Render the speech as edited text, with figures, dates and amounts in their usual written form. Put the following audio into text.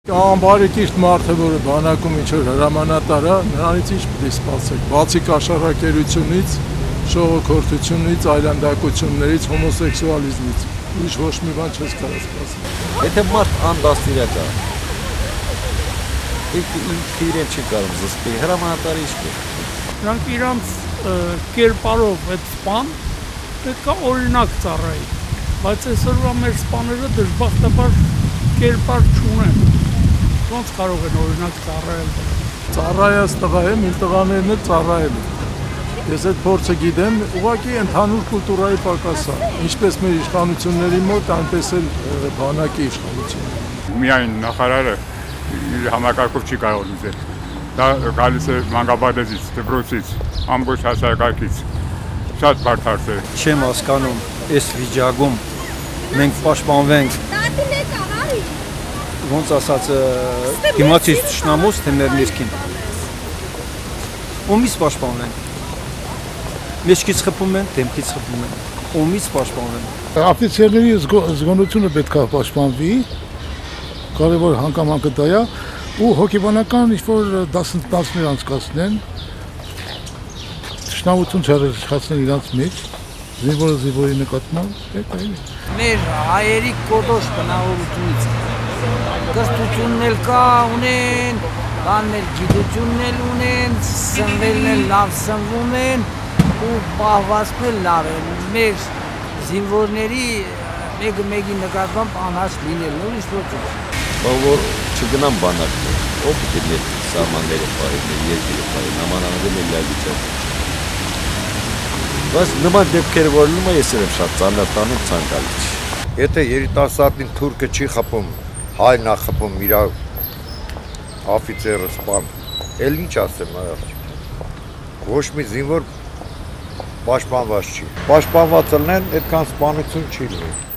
Անբարի կիրթ մարդը, որը բանակում ինչ-որ հրամանատար է, նրանից ինչ պետք է սպասեք, բացի կաշառակերությունից, շողոքորթությունից, այլանդակություններից, հոմոսեքսուալիզմից, ուրիշ ոչ մի բան չես կարող սպասել։ Եթե մարդ անդաստիրակ է, ինքը իրեն չի կարող զսպել, հրամանատարը ինչ կեր։ Նրանք իրանց կերպարով այդ սպան պետք է օրինակ ծառայի, բայց այսօրվա մեր սպաները դժբախտաբար կերպար չունեն։ Ոնց կարող են օրինակ ծառայել։ Ծառայած տղա եմ, իմ տղաներն էլ ծառայել են։ Ես այդ փորձը գիտեմ, ուղղակի ընդհանուր կուլտուրայի պակաս է, ինչպես մեր իշխանությունների մոտ, այնպես էլ բանակի իշխանությունների։ Միայն նախարարը իր համակարգով չի կարող լուծել։ Դա գալիս է մանկաբարձից, դպրոցից, ամբողջ հասարակակից։ Շատ բարդ հարց է։ Չեմ հասկանում, այս վիճակում մենք պաշտպանվենք ոնց ասած դիմացից թշնամուց թե մեր ներքին։ Ումից պաշտպանվենք։ Մեջքից խփում են, դեմքից խփում են։ Ումից պաշտպանվենք։ Աֆիցիերների զգոնությունը պետք է պաշտպանվի, կարևոր հանգամանքը դա է, ու հոգեբանական ինչ-որ դասընթացներ անցկացնեն, թշնամություն չառաջացնեն իրանց մեջ, զինվորը զինվորի նկատմամբ, այդ այլ։ Մեր հայերի կոդոշ բնավորությունից կրթությունն էլ կա ունեն, բաններ գիտությունն էլ ունեն, սնվելն էլ լավ սնվում են ու պահվածքն էլ լավ են։ Մեր զինվորների մեկը մեկի նկատմամբ անհաշ լինելն ուրիշ ոչ է։ Որ չգնան բանակներ, ով պետք է մեր սահմանները պահեն, մեր երկիրը պահեն, ամանանալն էլ լավ վիճակ։ Բայց նման դեպքեր որ լինում է, ես եմ շատ ծանրատանում ցանկալի չի։ Եթե երիտասարդին թուրքը չի խփում, հայն է խփում իր աֆիցերը սպան, էլ ինչ ասեմ, ոչ մի զինվոր պաշտպանված չի։ Պաշտպանված լինեն, այդքան սպանություն չի լինի։